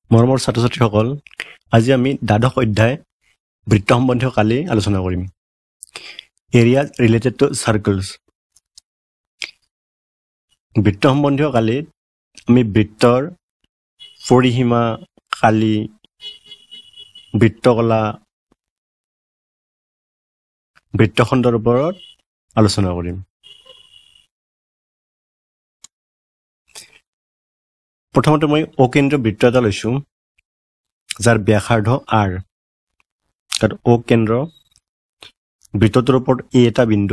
মৰমৰ ছাত্ৰ ছাত্ৰীসকল, আজি আমি দ্বাদশ অধ্যায় বৃত্ত সম্বন্ধীয় কালি আলোচনা কৰিম। Areas related to circles. বৃত্ত সম্বন্ধীয় কালিত আমি বৃত্তৰ পৰিসীমা, কালি, বৃত্তকলা, বৃত্তখণ্ডৰ ওপৰত আলোচনা কৰিম। প্ৰথমতে মই অকেন্দ্ৰীয় বৃত্ত এটা লৈছোঁ, যাৰ ব্যাসাৰ্ধ R। তাত অ কেন্দ্ৰ, বৃত্তটোৰ ওপৰত এ এটা বিন্দু,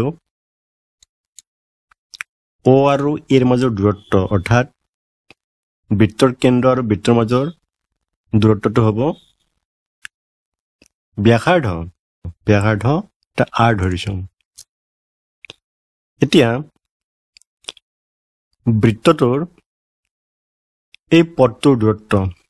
অ আৰু এৰ মাজৰ দূৰত্ব অৰ্থাৎ বৃত্তৰ কেন্দ্ৰ আৰু বৃত্তৰ মাজৰ দূৰত্বটো হ'ব ব্যাসাৰ্ধ এটা R ধৰিছোঁ। এতিয়া বৃত্তটোৰ এই পথটোৰ দূৰত্ব,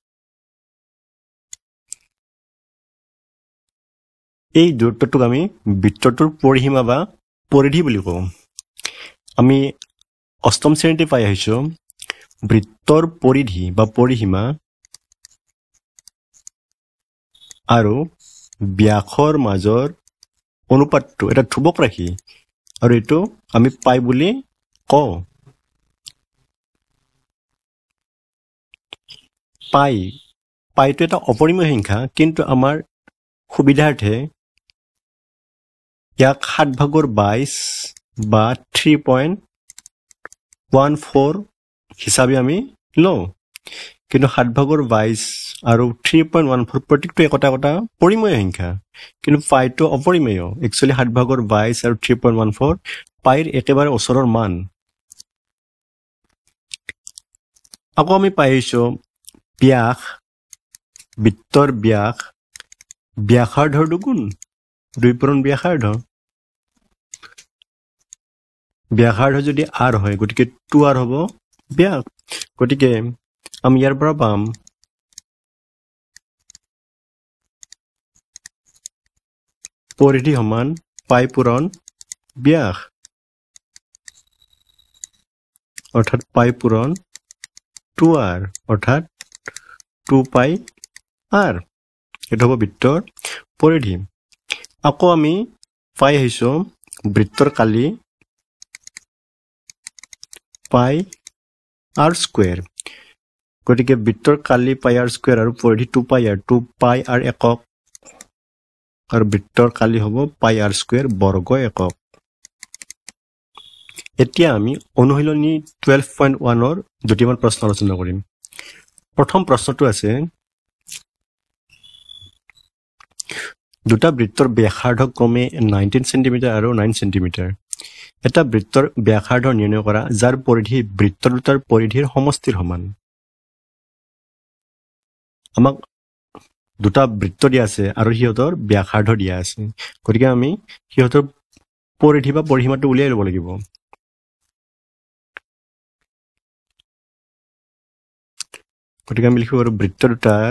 এই দূৰত্বটোক আমি বৃত্তটোৰ পৰিসীমা বা পৰিধি বুলি কওঁ। আমি অষ্টম শ্ৰেণীতে পাই আহিছোঁ বৃত্তৰ পৰিধি বা পৰিসীমা আৰু ব্যাসৰ মাজৰ অনুপাতটো এটা ধ্ৰুৱক ৰাশি, আৰু এইটো আমি পাই বুলি কওঁ। পাইটো এটা অপৰিমেয় সংখ্যা, কিন্তু আমাৰ সুবিধাৰ্থে ইয়াক 7/22 বা 3.14 হিচাপে আমি লওঁ। কিন্তু 7/22 আৰু 3.14 প্ৰত্যেকটো একোটা পৰিমেয় সংখ্যা, কিন্তু পাইটো অপৰিমেয়। একচুৱেলি 7/22 আৰু 3.14 পাইৰ একেবাৰে ওচৰৰ মান। আকৌ আমি পাই আহিছোঁ ব্যাস, বৃত্তৰ ব্যাস ব্যাসাৰ্ধৰ দুগুণ, 2 পূৰণ ব্যাসাৰ্ধ। ব্যাসাৰ্ধ যদি R হয়, গতিকে 2R হ'ব ব্যাস। গতিকে আমি ইয়াৰ পৰা পাম পৰিধি সমান পাই পূৰণ ব্যাস, অৰ্থাৎ পাই পূৰণ 2R, অৰ্থাৎ 2πr। এইটো হ'ব বৃত্তৰ পৰিধি। আকৌ আমি পাই আহিছোঁ বৃত্তৰ কালি πr²। গতিকে বৃত্তৰ কালি πr² আৰু পৰিধি 2πr, 2πr একক, আৰু বৃত্তৰ কালি হ'ব πr² বৰ্গ একক। এতিয়া আমি অনুশীলনী 12.1ৰ দুটিমান প্ৰশ্ন আলোচনা কৰিম। প্ৰথম প্ৰশ্নটো আছে, দুটা বৃত্তৰ ব্যাসাৰ্ধ ক্ৰমে 19 চেণ্টিমিটাৰ আৰু 9 চেণ্টিমিটাৰ। এটা বৃত্তৰ ব্যাসাৰ্ধ নিৰ্ণয় কৰা যাৰ পৰিধি বৃত্ত দুটাৰ পৰিধিৰ সমষ্টিৰ সমান। আমাক দুটা বৃত্ত দিয়া আছে আৰু সিহঁতৰ ব্যাসাৰ্ধ দিয়া আছে, গতিকে আমি সিহঁতৰ পৰিধি বা পৰিসীমাটো উলিয়াই ল'ব লাগিব। গতিকে আমি লিখিব পাৰোঁ বৃত্ত দুটাৰ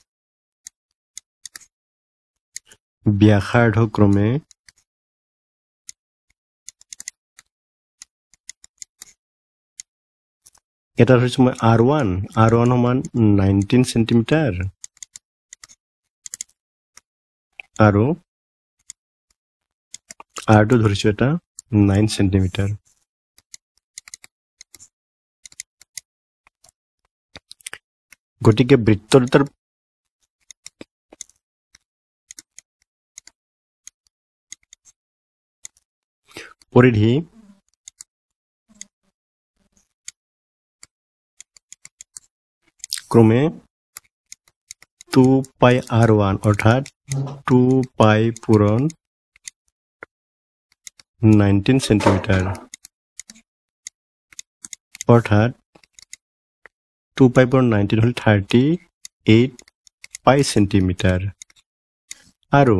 ব্যাসাৰ্ধ ক্ৰমে এটা ধৰিছোঁ মই R1 সমান 19 চেণ্টিমিটাৰ আৰু R2 ধৰিছোঁ এটা 9 চেণ্টিমিটাৰ। গতিকে বৃত্ত দুটাৰ পৰিধি ক্ৰমে 2πr1, অৰ্থাৎ 2π পূৰণ 19 চেণ্টিমিটাৰ, অৰ্থাৎ 2π পূৰণ 19 হ'ল 38 পাই চেণ্টিমিটাৰ, আৰু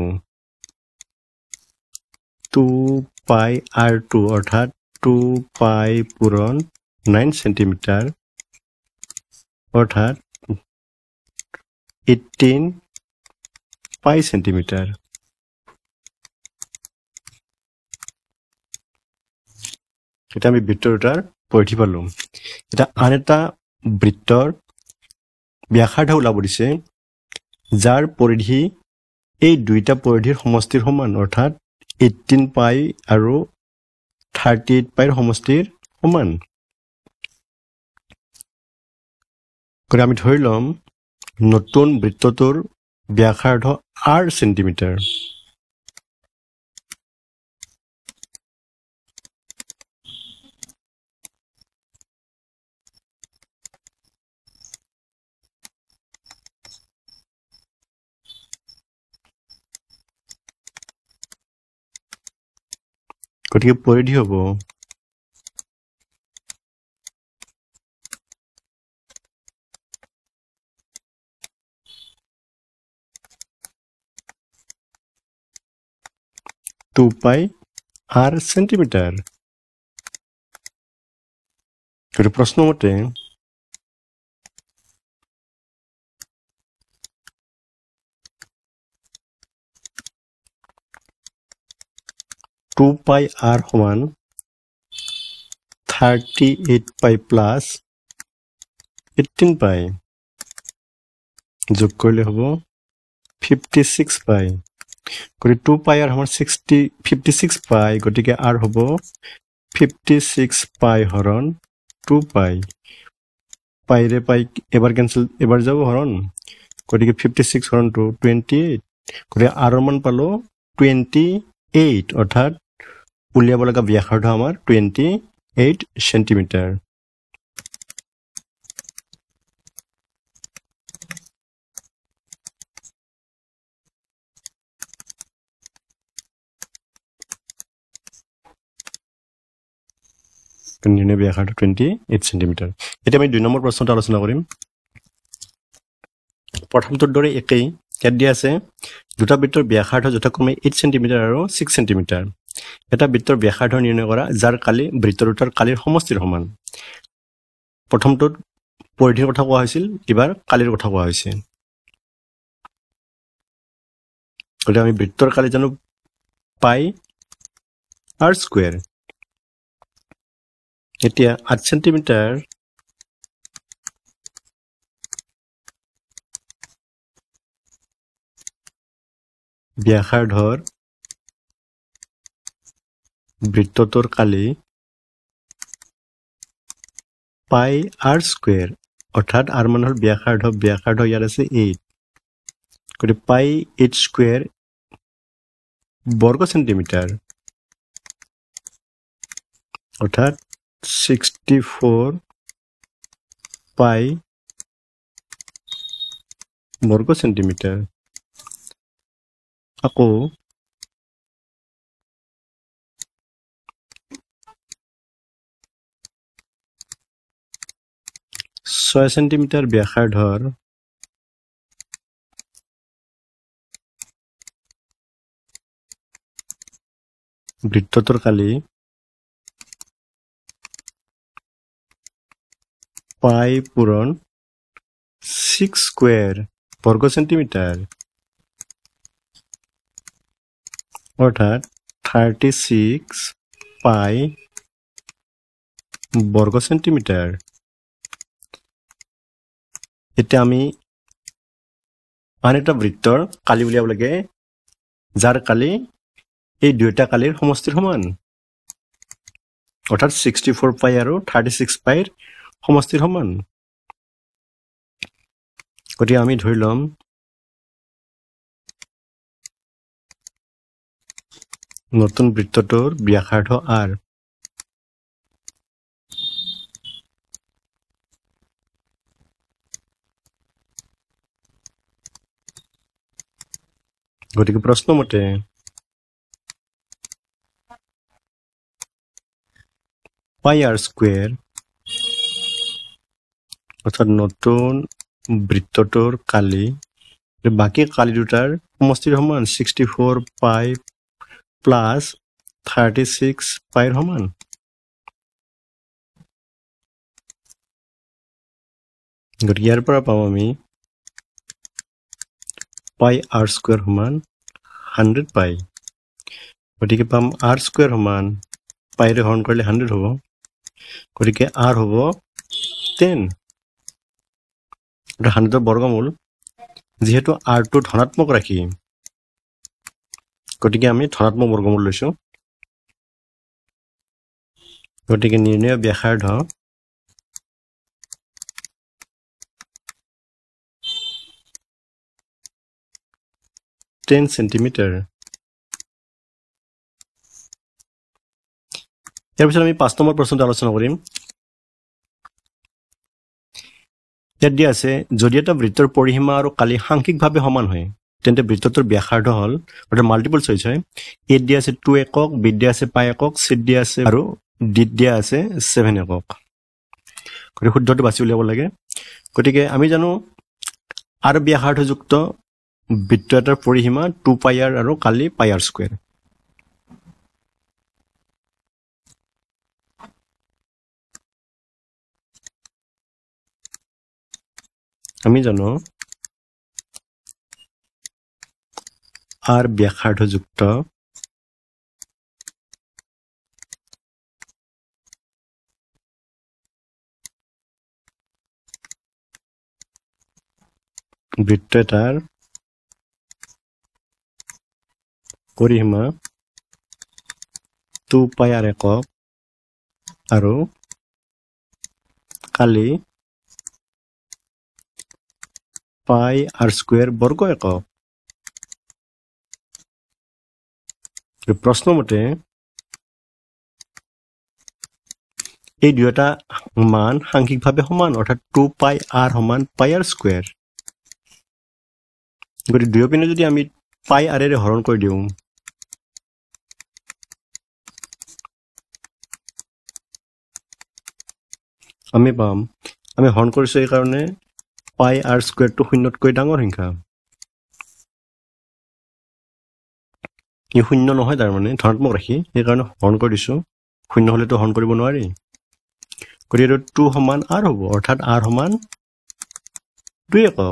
2πr2 অৰ্থাৎ 2π পূৰণ 9 চেণ্টিমিটাৰ, অৰ্থাৎ 18 পাই চেণ্টিমিটাৰ। এতিয়া আমি বৃত্ত দুটাৰ পৰিধি পালোঁ। এতিয়া আন এটা বৃত্তৰ ব্যাসাৰ্ধ ওলাব দিছে যাৰ পৰিধি এই দুইটা পৰিধিৰ সমষ্টিৰ সমান অৰ্থাৎ 18 পাই আৰু 38 পাইৰ সমষ্টিৰ সমান কৰি আমি ধৰি ল'ম নতুন বৃত্তটোৰ ব্যাসাৰ্ধ r সেন্টিমিটাৰ গতিকে পৰিধি হ'ব 2 পাই r সেন্টিমিটাৰ গতিকে প্ৰশ্ন মতে টু পাই r সমান 38 পাই প্লাস 18 পাই যোগ কৰিলে হ'ব 56 পাই গতিকে 2 পাই r সমান 56 পাই গতিকে r হ'ব 56 পাই হৰণ 2 পাই পাইৰে পাই এবাৰ কেনসেল এবাৰ যাব হৰণ গতিকে 56 হৰণ 2 28 গতিকে r ৰ মান পালো 28 অৰ্থাৎ উলিয়াব লগা ব্যাসাৰ্ধ আমাৰ 28 সেন্টিমিটাৰ নিৰ্ণয় ব্যাসাৰ্ধ 28 সেন্টিমিটাৰ এতিয়া আমি 2 নম্বৰ প্ৰশ্নটো আলোচনা কৰিম প্ৰথমটোৰ দৰে একেই ইয়াত দিয়া আছে দুটা বৃত্তৰ ব্যাসাৰ্ধ যথাক্ৰমে 8 সেন্টিমিটাৰ আৰু 6 সেন্টিমিটাৰ এটা বৃত্তৰ ব্যাসাৰ্ধ নিৰ্ণয় কৰা যাৰ কালি বৃত্ত দুটাৰ কালিৰ সমষ্টিৰ সমান প্ৰথমটোত পৰিধিৰ কথা কোৱা হৈছিল এবাৰ কালিৰ কথা কোৱা হৈছে গতিকে আমি বৃত্তৰ কালি জানো পাই r স্কয়াৰ এতিয়া 8 সেন্টিমিটাৰ ব্যাসাৰ্ধৰ বৃত্তটোৰ কালি পাই r স্কয়াৰ অৰ্থাৎ r মান হল ব্যাসাৰ্ধ ইয়াত আছে 8 গতিকে পাই 8 স্কয়াৰ বৰ্গ সেন্টিমিটাৰ অৰ্থাৎ 64 পাই বৰ্গ সেন্টিমিটাৰ আকৌ 6 সেন্টিমিটাৰ ব্যাসাৰ্ধৰ বৃত্তটোৰ কালি পাই পূৰণ 6 স্কয়াৰ বৰ্গ সেন্টিমিটাৰ অৰ্থাৎ 36 পাই বৰ্গ সেন্টিমিটাৰ এতিয়া আমি আন এটা বৃত্তৰ কালি উলিয়াব লাগে যাৰ কালি এই দুইটা কালিৰ সমষ্টিৰ সমান অৰ্থাৎ 64 পাই আৰু 36 পাইৰ সমষ্টিৰ সমান গতিকে আমি ধৰি ল'ম নতুন বৃত্তটোৰ ব্যাসাৰ্ধ r গতিকে প্ৰশ্ন মতে পাই r স্কয়াৰ অৰ্থাৎ নতুন বৃত্তটোৰ কালি বাকি কালি দুটাৰ সমষ্টিৰ সমান 64 পাই প্লাস 36 পাইৰ সমান গতিকে ইয়াৰ পৰা পাম আমি পাই r স্কয়াৰ সমান 100 পাই গতিকে পাম r স্কয়াৰ সমান পাইৰে হৰণ কৰিলে 100 হ'ব গতিকে r হ'ব 10 100 বৰ্গমূল যেহেতু r2 ধনাত্মক ৰাখি গতিকে আমি ধনাত্মক বৰ্গমূল লৈছো গতিকে নিৰ্ণয় ব্যাসাৰ্ধ 10 সেন্টিমিটাৰ ইয়াৰ পিছত আমি 5 নম্বৰ প্ৰশ্নটো আলোচনা কৰিম ইয়াত দিয়া আছে যদি এটা বৃত্তৰ পৰিসীমা আৰু কালি সাংখ্যিকভাৱে সমান হয় তেন্তে বৃত্তটোৰ ব্যাসাৰ্ধ হল অৰ্থাৎ মাল্টিপল চইচ হয় এ দিয়া আছে 2 একক বি দিয়া আছে পাই একক চি দিয়া আছে আৰু ডি দিয়া আছে 7 একক গতিকে শুদ্ধটো বাছি উলিয়াব লাগে গতিকে আমি জানো r ব্যাসাৰ্ধযুক্ত বৃত্ত এটাৰ পৰিসীমা 2 পাই r আৰু কালি পাই r স্কয়াৰ আমি জানো r ব্যাসাৰ্ধযুক্ত বৃত্ত এটাৰ পৰিসীমা 2 পাই r একক আৰু কালি পাই r স্কয়াৰ বৰ্গ একক প্ৰশ্ন মতে এই দুয়োটা মান সাংখ্যিকভাৱে সমান অৰ্থাৎ 2 পাই r সমান পাই r স্কয়াৰ গতিকে দুয়োপিনে যদি আমি পাই r এৰে হৰণ কৰি দিওঁ আমি পাম আমি হৰণ কৰিছো এই কাৰণে পাই r স্কয়াৰটো শূন্যতকৈ ডাঙৰ সংখ্যা ই শূন্য নহয় তাৰ মানে ধনাত্মক ৰাখি এই কাৰণে হৰণ কৰি দিছো শূন্য হলেতো হৰণ কৰিব নোৱাৰি গতিকে 2 সমান r হ'ব অৰ্থাৎ r সমান 2 একক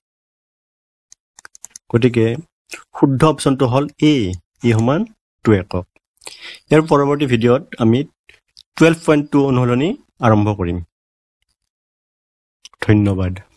গতিকে শুদ্ধ অপচনটো হল এ ই সমান 2 একক ইয়াৰ পৰৱৰ্তী ভিডিঅত আমি 12.2 অনুশীলনী আৰম্ভ কৰিম ধন্যবাদ